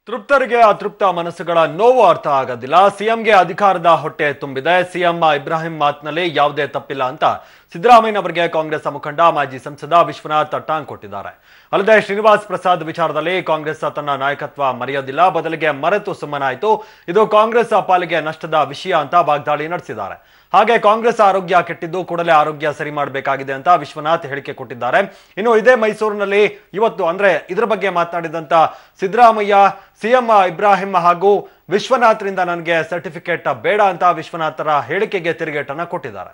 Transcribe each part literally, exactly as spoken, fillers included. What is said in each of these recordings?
ತೃಪ್ತರಿಗೆ ಅತೃಪ್ತ ಮನಸ್ಸುಗಳ ನೋವು ಅರ್ಥ ಆಗೋದಿಲ್ಲ. ಸಿಎಂಗೆ ಅಧಿಕಾರದ ಹೊಟ್ಟೆ ತುಂಬಿದೆ. ಸಿಎಂ ಇಬ್ರಾಹಿಂ ಮಾತಿನಲ್ಲಿ ಯಾವುದೇ ತಪ್ಪಿಲ್ಲ ಅಂತ ಸಿದ್ದರಾಮಯ್ಯನವರಿಗೆ ಕಾಂಗ್ರೆಸ್ ಮುಖಂಡ ಮಾಜಿ ಸಂಸದ ವಿಶ್ವನಾಥ್ ಟಾಂಗ್ ಕೊಟ್ಟಿದ್ದಾರೆ. ಅಲ್ಲದೆ ಶ್ರೀನಿವಾಸ್ ಪ್ರಸಾದ್ ವಿಚಾರದಲ್ಲಿ ಕಾಂಗ್ರೆಸ್ ತನ್ನ ನಾಯಕತ್ವ ಮರೆಯೋದಿಲ್ಲ, ಬದಲಿಗೆ ಮರೆತು ಸುಮ್ಮನಾಯಿತು. ಇದು ಕಾಂಗ್ರೆಸ್ ಪಾಲಿಗೆ ನಷ್ಟದ ವಿಷಯ ಅಂತ ವಾಗ್ದಾಳಿ ನಡೆಸಿದ್ದಾರೆ. ಹಾಗೆ ಕಾಂಗ್ರೆಸ್ ಆರೋಗ್ಯ ಕೆಟ್ಟಿದ್ದು ಕೂಡಲೇ ಆರೋಗ್ಯ ಸರಿ ಮಾಡಬೇಕಾಗಿದೆ ಅಂತ ವಿಶ್ವನಾಥ್ ಹೇಳಿಕೆ ಕೊಟ್ಟಿದ್ದಾರೆ. ಇನ್ನು ಇದೇ ಮೈಸೂರಿನಲ್ಲಿ ಇವತ್ತು ಅಂದ್ರೆ ಇದರ ಬಗ್ಗೆ ಮಾತನಾಡಿದಂತ ಸಿದ್ದರಾಮಯ್ಯ ಸಿಎಂ ಇಬ್ರಾಹಿಂ ಹಾಗೂ ವಿಶ್ವನಾಥ್ರಿಂದ ನನಗೆ ಸರ್ಟಿಫಿಕೇಟ್ ಬೇಡ ಅಂತ ವಿಶ್ವನಾಥರ ಹೇಳಿಕೆಗೆ ತಿರುಗೇಟನ್ನ ಕೊಟ್ಟಿದ್ದಾರೆ.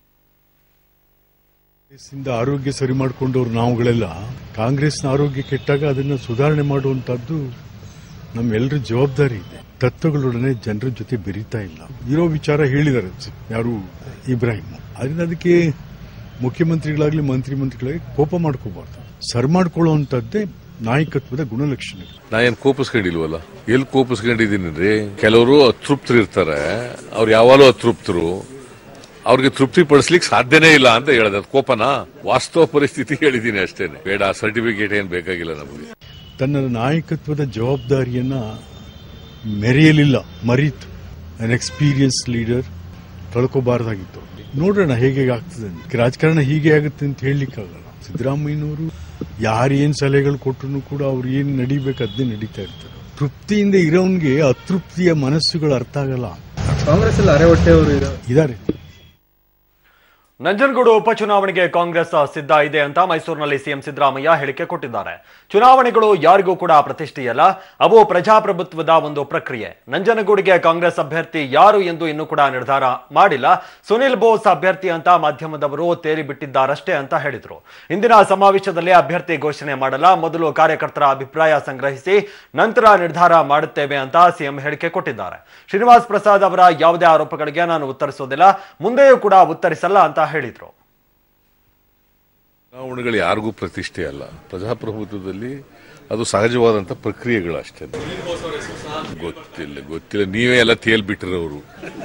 ಆರೋಗ್ಯ ಸರಿ ಮಾಡಿಕೊಂಡವ್ರು ನಾವುಗಳೆಲ್ಲ ಕಾಂಗ್ರೆಸ್ನ ಆರೋಗ್ಯ ಕೆಟ್ಟಾಗ ಅದನ್ನ ಸುಧಾರಣೆ ಮಾಡುವಂತದ್ದು ನಮ್ಮೆಲ್ಲರ ಜವಾಬ್ದಾರಿ ಇದೆ. ತತ್ವಗಳೊಡನೆ ಜನರ ಜೊತೆ ಬೆರೀತಾ ಇಲ್ಲ ಇರೋ ವಿಚಾರ ಹೇಳಿದ್ದಾರೆ ಯಾರು ಇಬ್ರಾಹಿಂ. ಅದರಿಂದ ಅದಕ್ಕೆ ಮುಖ್ಯಮಂತ್ರಿಗಳಾಗ್ಲಿ ಮಂತ್ರಿ ಮಂತ್ರಿಗಳಾಗಿ ಕೋಪ ಮಾಡ್ಕೋಬಾರ್ದು. ಸರ್ ಮಾಡ್ಕೊಳ್ಳುವಂತದ್ದೇ ನಾಯಕತ್ವದ ಗುಣಲಕ್ಷಣಗಳು. ನಾ ಏನ್ ಕೋಪಿಸ್ಕೊಂಡಿಲ್ವಲ್ಲ, ಎಲ್ಲಿ ಕೋಪಿಸ್ಕೊಂಡಿದ್ದೀನಿ ರೀ? ಕೆಲವರು ಅತೃಪ್ತರು ಇರ್ತಾರೆ, ಅವ್ರು ಯಾವಾಗಲೂ ಅತೃಪ್ತರು, ಅವ್ರಿಗೆ ತೃಪ್ತಿ ಪಡಿಸ್ಲಿಕ್ಕೆ ಸಾಧ್ಯನೇ ಇಲ್ಲ ಅಂತ ಹೇಳಿದೆ. ಅದು ಕೋಪನಾ? ವಾಸ್ತವ ಪರಿಸ್ಥಿತಿ ಹೇಳಿದ್ದೀನಿ ಅಷ್ಟೇನೆ. ಬೇಡ, ಸರ್ಟಿಫಿಕೇಟ್ ಏನ್ ಬೇಕಾಗಿಲ್ಲ ನಮಗೆ. ತನ್ನ ನಾಯಕತ್ವದ ಜವಾಬ್ದಾರಿಯನ್ನ ಮೆರೆಯಲಿಲ್ಲ, ಮರೀತು. An experience leader ಕಳ್ಕೋಬಾರ್ದಾಗಿತ್ತು. ನೋಡೋಣ ಹೇಗೆ ಆಗ್ತದೆ. ರಾಜಕಾರಣ ಹೀಗೆ ಆಗುತ್ತೆ ಅಂತ ಹೇಳಲಿಕ್ಕಾಗಲ್ಲ. ಸಿದ್ದರಾಮಯ್ಯನವರು ಯಾರೇನ್ ಸಲಹೆಗಳು ಕೊಟ್ಟರು ಕೂಡ ಅವ್ರು ಏನ್ ನಡಿಬೇಕು ಅದನ್ನೇ ನಡೀತಾ ಇರ್ತಾರೆ. ತೃಪ್ತಿಯಿಂದ ಇರೋನ್ಗೆ ಅತೃಪ್ತಿಯ ಮನಸ್ಸುಗಳು ಅರ್ಥ ಆಗಲ್ಲ. ಕಾಂಗ್ರೆಸ್ ಅರೆ ಹೊಟ್ಟೆಯವರು ಇದಾರೆ. ನಂಜನಗೂಡು ಉಪಚುನಾವಣೆಗೆ ಕಾಂಗ್ರೆಸ್ ಸಿದ್ಧ ಇದೆ ಅಂತ ಮೈಸೂರಿನಲ್ಲಿ ಸಿಎಂ ಸಿದ್ದರಾಮಯ್ಯ ಹೇಳಿಕೆ ಕೊಟ್ಟಿದ್ದಾರೆ. ಚುನಾವಣೆಗಳು ಯಾರಿಗೂ ಕೂಡ ಪ್ರತಿಷ್ಠೆಯಲ್ಲ, ಅವು ಪ್ರಜಾಪ್ರಭುತ್ವದ ಒಂದು ಪ್ರಕ್ರಿಯೆ. ನಂಜನಗೂಡಿಗೆ ಕಾಂಗ್ರೆಸ್ ಅಭ್ಯರ್ಥಿ ಯಾರು ಎಂದು ಇನ್ನೂ ಕೂಡ ನಿರ್ಧಾರ ಮಾಡಿಲ್ಲ. ಸುನಿಲ್ ಬೋಸ್ ಅಭ್ಯರ್ಥಿ ಅಂತ ಮಾಧ್ಯಮದವರು ತೇರಿ ಬಿಟ್ಟಿದ್ದಾರಷ್ಟೇ ಅಂತ ಹೇಳಿದ್ರು. ಇಂದಿನ ಸಮಾವೇಶದಲ್ಲಿ ಅಭ್ಯರ್ಥಿ ಘೋಷಣೆ ಮಾಡಲ್ಲ, ಮೊದಲು ಕಾರ್ಯಕರ್ತರ ಅಭಿಪ್ರಾಯ ಸಂಗ್ರಹಿಸಿ ನಂತರ ನಿರ್ಧಾರ ಮಾಡುತ್ತೇವೆ ಅಂತ ಸಿಎಂ ಹೇಳಿಕೆ ಕೊಟ್ಟಿದ್ದಾರೆ. ಶ್ರೀನಿವಾಸ್ ಪ್ರಸಾದ್ ಅವರ ಯಾವುದೇ ಆರೋಪಗಳಿಗೆ ನಾನು ಉತ್ತರಿಸೋದಿಲ್ಲ, ಮುಂದೆಯೂ ಕೂಡ ಉತ್ತರಿಸಲ್ಲ ಅಂತ ಹೇಳಿದ್ರು. ಚುನಾವಣೆಗಳು ಯಾರಿಗೂ ಪ್ರತಿಷ್ಠೆ ಅಲ್ಲ. ಪ್ರಜಾಪ್ರಭುತ್ವದಲ್ಲಿ ಅದು ಸಹಜವಾದಂತ ಪ್ರಕ್ರಿಯೆಗಳು ಅಷ್ಟೇ. ಗೊತ್ತಿಲ್ಲ ಗೊತ್ತಿಲ್ಲ ನೀವೇ ಎಲ್ಲ ತೇಲ್ಬಿಟ್ಟಿರೋರು,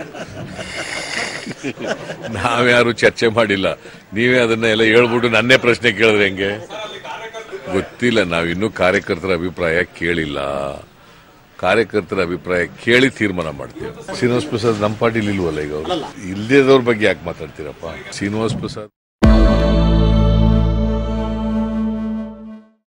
ನಾವ್ಯಾರು ಚರ್ಚೆ ಮಾಡಿಲ್ಲ. ನೀವೇ ಅದನ್ನ ಎಲ್ಲ ಹೇಳ್ಬಿಟ್ಟು ನನ್ನೇ ಪ್ರಶ್ನೆ ಕೇಳಿದ್ರೆ ಹೆಂಗೆ? ಗೊತ್ತಿಲ್ಲ. ನಾವಿನ್ನೂ ಕಾರ್ಯಕರ್ತರ ಅಭಿಪ್ರಾಯ ಕೇಳಿಲ್ಲ. ಕಾರ್ಯಕರ್ತರ ಅಭಿಪ್ರಾಯ ಕೇಳಿ ತೀರ್ಮಾನ ಮಾಡ್ತೀವಿ. ಶ್ರೀನಿವಾಸ್ ಪ್ರಸಾದ್ ನಮ್ಮ ಪಾರ್ಟಿಲಿ ಇಲ್ವಲ್ಲ ಈಗ? ಅವರು ಇಲ್ಲದೇದವ್ರ ಬಗ್ಗೆ ಯಾಕೆ ಮಾತಾಡ್ತೀರಪ್ಪ? ಶ್ರೀನಿವಾಸ್ ಪ್ರಸಾದ್